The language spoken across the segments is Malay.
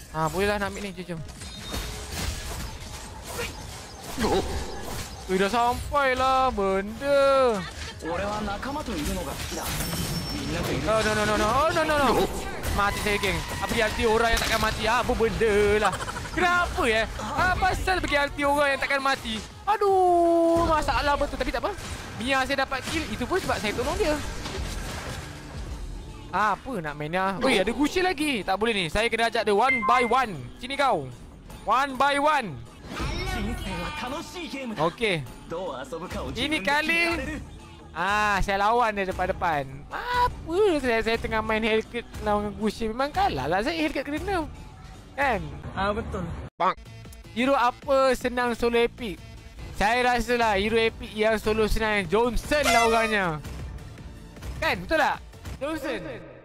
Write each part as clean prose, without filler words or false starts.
Boleh lah nak ambil ni. Jom. Ui, dah sampai lah benda. No. Mati saya, geng. Pergi hati orang yang takkan mati. Apa benda lah. Kenapa ya? Pasal pergi hati orang yang takkan mati. Aduh, masalah betul. Tapi tak apa. Biar saya dapat kill. Itu pun sebab saya tolong dia. Apa nak mainnya? Oi, ada Gucci lagi. Tak boleh ni. Saya kena ajak dia one by one. Sini kau. One by one. Okey. Ini kali saya lawan dia depan-depan. Apa saya tengah main Hellcat lawan Gucci. Memang kalah lah saya Hellcat kena. Kan? Betul. Bang. Hero apa senang solo epic? Saya rasa lah hero epic yang solo senang Johnson lah orangnya. Kan? Betul tak? Johnson.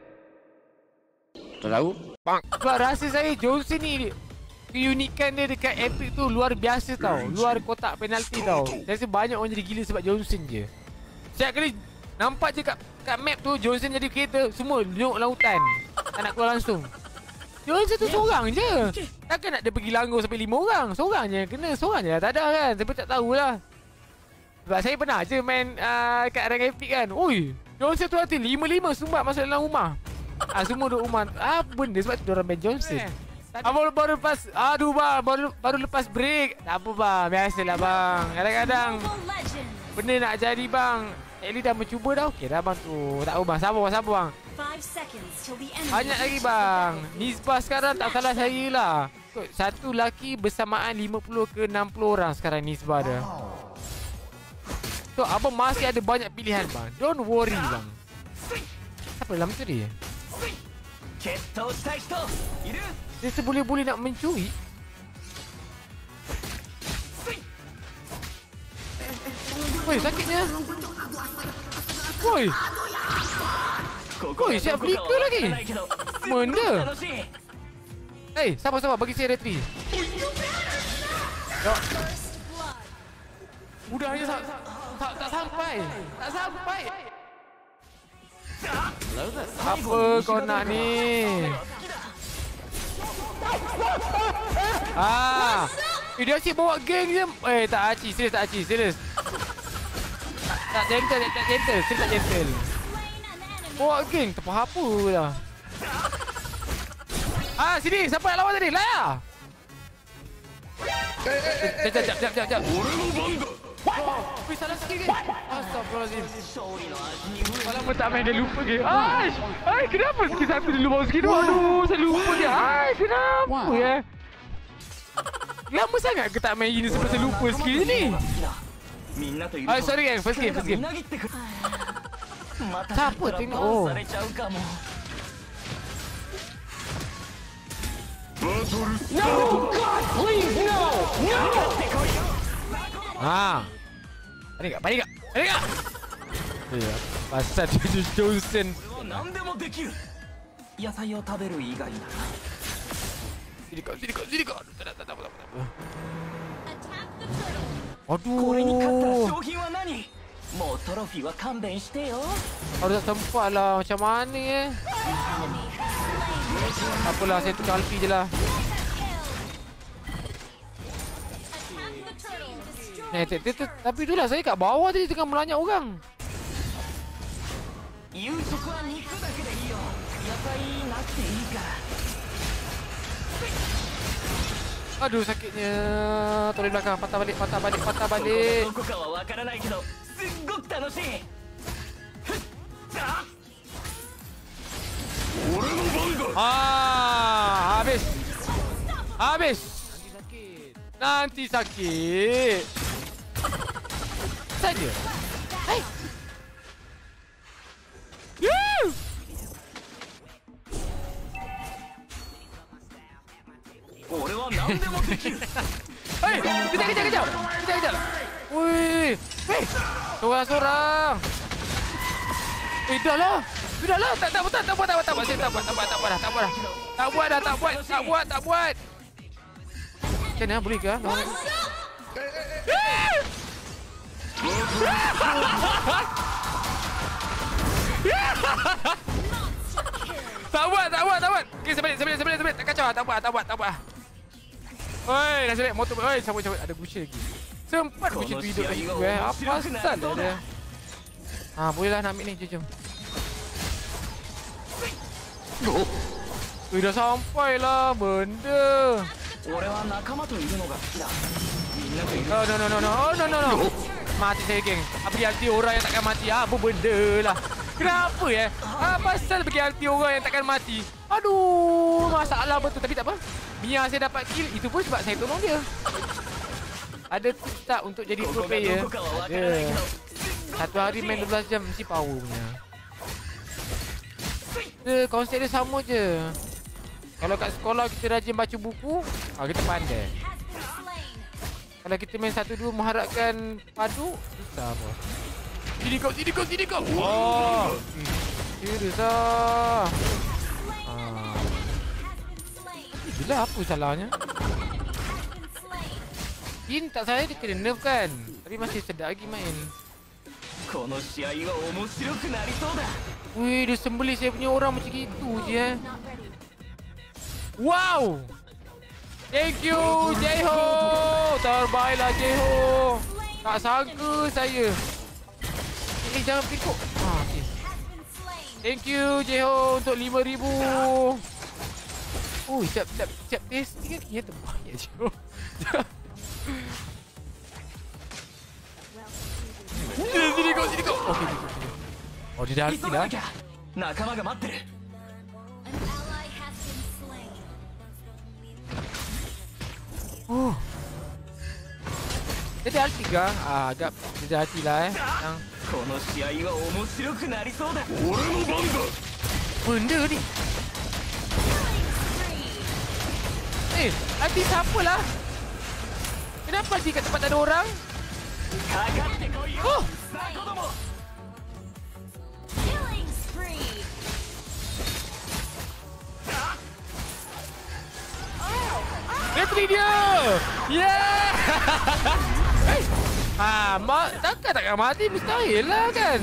Tak tahu. Bang. Sebab rasa saya Johnson ni keunikan dia dekat epic tu luar biasa tau. Luar kotak penalti tau. Saya rasa banyak orang jadi gila sebab Johnson je. Setiap kali nampak je kat map tu Johnson jadi kereta, semua duduk lautan. Tak nak keluar langsung. Johnson tu seorang je. Takkan nak dia pergi langgar sampai 5 orang. Seorang je kena, seorang je lah. Tak ada kan. Saya pun tak tahulah. Sebab saya pernah je main kat rank epic kan. Ui, Johnson tu nanti 5-5 sumbat masuk dalam rumah. Semua duduk rumah. Apa benda sebab tu diorang main Johnson. Baru lepas. Aduh bang, baru lepas break. Tak apa bang, biasalah bang. Kadang-kadang benda nak jadi bang. Eli dah mencuba dah. Okey dah bang tu. Tak apa bang, sabar bang. Banyak lagi bang. Nisbah sekarang tak salah saya lah. Satu laki bersamaan 50 ke 60 orang sekarang Nisbah dia. So abang masih ada banyak pilihan bang. Don't worry bang. Apa dalam tu dia? Dia seboleh-boleh nak mencuri. Woi, sakitnya. Woi. Woi, siap flicker lagi. Benda. Sabar. Bagi saya retri. Ya. Udahnya tak sampai. Apa kau nak ni? Dia asyik bawa geng je. Tak aci, serius. Tak gentle. Serius tak gentle. Bawa geng, tak apa lah. Sini, siapa yang lawan tadi? Laya! Sekejap. Salah sikit ke? Astagfirullahaladzim. Malam tak main dia lupa ke? Kenapa skill satu dia lupa skill dua? Aduh, saya lupa ke? Kenapa ya? Lama sangat ke tak main ini sampai saya lupa skill ni? Sorry gang, first game. Siapa tengok? Oh. No, God, please, no. Panik tak? Ya, pasal Johnson. Sini kau. Tak apa. Aduh. Harus tempat lah. Macam mana Apalah, saya tukar alfi je lah. Tapi itulah saya kat bawah tadi tengah melanyak orang. Aduh, sakitnya. Tolong belakang, patah balik. Habis. Nanti sakit. Saja. Kejap. Wih. Seorang. Dah lah. Tak buat. Macam mana boleh ke? Tak buat. Okey, sebalik. Tak kacau. Tak buat. Oi, dah sebalik motor. Oi, cabut. Ada busher lagi. Sempat busher tu hidup lagi tu Apa asal dia? Bolehlah nak ambil ni. Jom. Dah sampai lah benda. No. Mati saya geng. Apa hati orang yang takkan mati? Apa benda lah. Kenapa ya? Apa asal bagi hati orang yang takkan mati? Aduh, masalah betul. Tapi tak apa. Mia saya dapat kill. Itu pun sebab saya tolong dia. Ada tips tak untuk jadi pro player? Ada. Satu hari main 12 jam mesti power punya. Konsep dia sama je. Kalau kat sekolah kita rajin baca buku, kita pandai. Kalau kita main 1-2 mengharapkan padu, susah bos. Sini kau. Serius lah. Gila, apa salahnya? Jin tak salah dia kena nerf kan. Tapi masih sedap lagi main. Wih, dia sembelih saya punya orang macam gitu je. Wow! Thank you, Jeho! Terbaiklah, Jeho! Tak sangka saya. Jangan pikuk. Okay. Thank you, Jeho, untuk 5,000. Oh, siap testing lagi ya. Terbaik, Jeho. Sini kau. Okay. Oh, dia dah hati lah. Dia dah hati ke? Agak dia dah hati lah Benda ni. Hati siapa lah? Kenapa dia kat tempat tak ada orang? Retri dia! Yeah! Takkan mati, mustahil lah kan?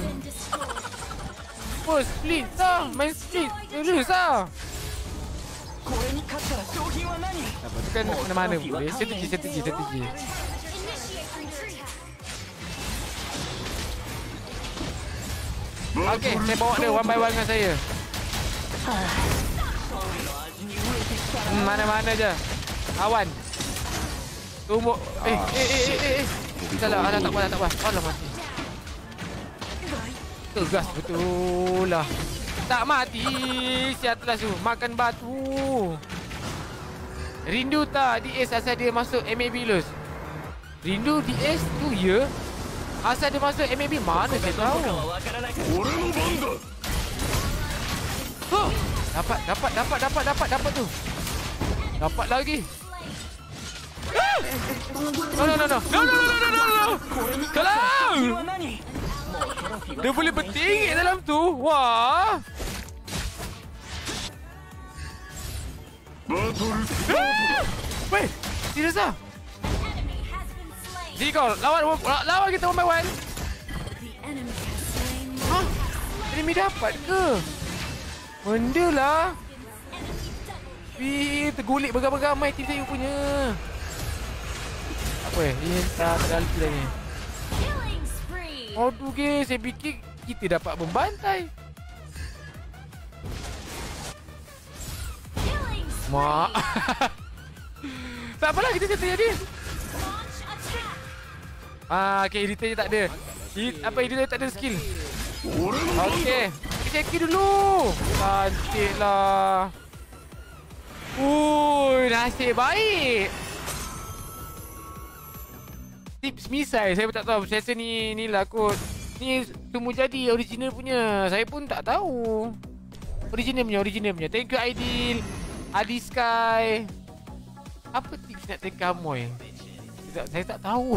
Split lah, main split. Serius lah. Itu kan mana-mana boleh. Strategi. Okay, saya bawa dia one by one dengan saya. Mana-mana je. Awan. Tumbuk. Salah, tak apa. Alah mati. Tegas betul lah. Tak mati. Si Atlas tu makan batu. Rindu tak DS asal dia masuk MAB Los? Rindu DS tu ya. Asal dia masuk MAB mana saya tahu. Dapat tu. Dapat lagi. No. Tolong. Dia boleh bertinggi dalam tu. Wah. Weh, serius ah? Jadi kau lawan kita one by one. Enemy dapat ke? Benda lah. Tergulik begamai tim saya punya. Apa ini tak ada lagi lagi. Aduh guys, saya fikir kita dapat membantai. Mak. Tak apalah, kita settle jadi. Okay, editor je tak ada. Editor tak ada skill. Okay, kita check dulu. Cantik lah. Nasib baik. Tips misai saya pun tak tahu. Saya rasa ni lah kot. Ni semua jadi original punya. Saya pun tak tahu. Original punya. Thank you Aidil, Adi Sky. Apa tips nak take Amoy? Saya tak tahu.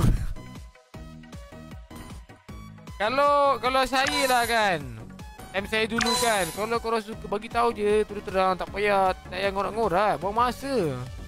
Kalau saya lah kan, time saya dulu kan, kalau korang suka bagi tahu je terus terang, tak payah ngorak-ngorak, buang masa.